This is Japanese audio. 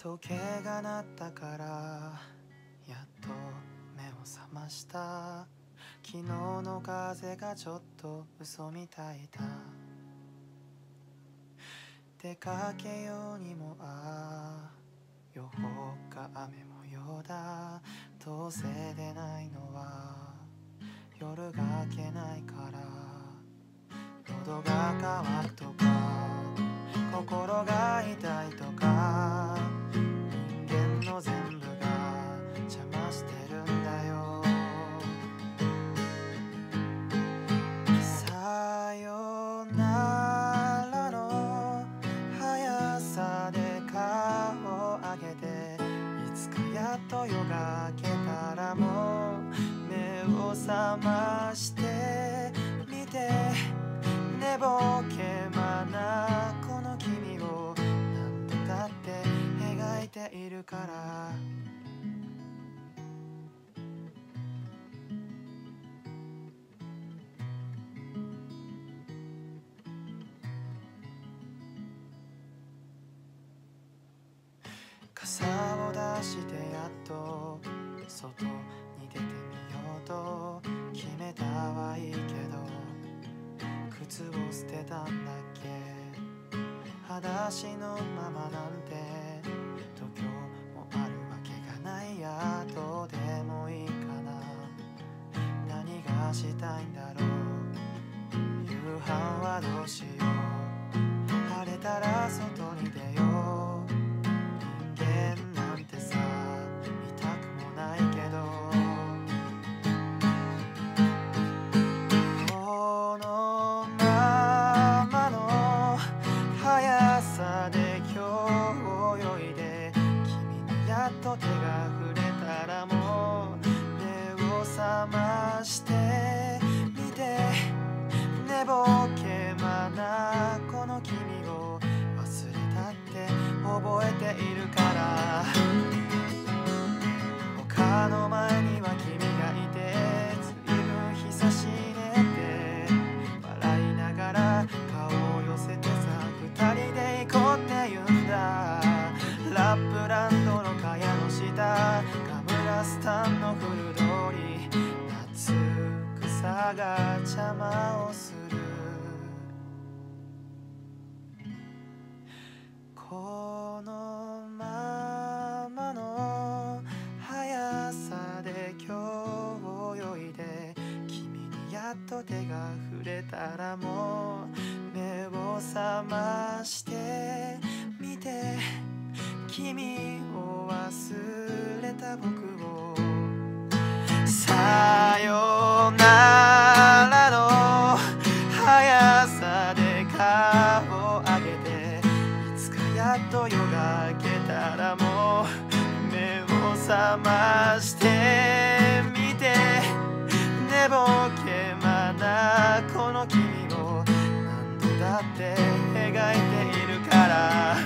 時計が鳴ったからやっと目を覚ました。昨日の風がちょっと嘘みたいだ。出かけようにも予報が雨模様だ。どうせ出ないのは夜が明けないから。喉が渇くとか心が痛いとか人間の全部が邪魔してるんだよ。さよならの速さで顔を上げて、いつかやっと夜が明けたらもう目を覚ましてみて。寝ぼけまなこの君を何度だって描いているから。傘を出してやっと外に出てみようと決めたはいいけど、靴を捨てたんだっけ。裸足のままなんて度胸もあるわけがないや。どうでもいいかな。何がしたいんだろう。夕飯はどうしよう。晴れたら外に出よう。人間なんてさ見たくもないけど、このままの速さで今日泳いで、君にやっと手が触れたらもう目を覚ましてみて。寝ぼけまなこの君を忘れたって覚えているから。丘の前には君がいて、ずいぶん日差し入れて笑いながら顔を寄せてさ、二人で行こうって言うんだ。ラップランドの蚊帳の下、カムラスタンの古通り、夏草が邪魔をする。このままの速さで今日泳いで、君にやっと手が触れたらもう目を覚ましてみて。君を忘れた僕をさよならの速さで顔を上げて、いつかやっと夜が明けたらもう目を覚ましてみて。寝ぼけまなこの君を何度だって描いているから。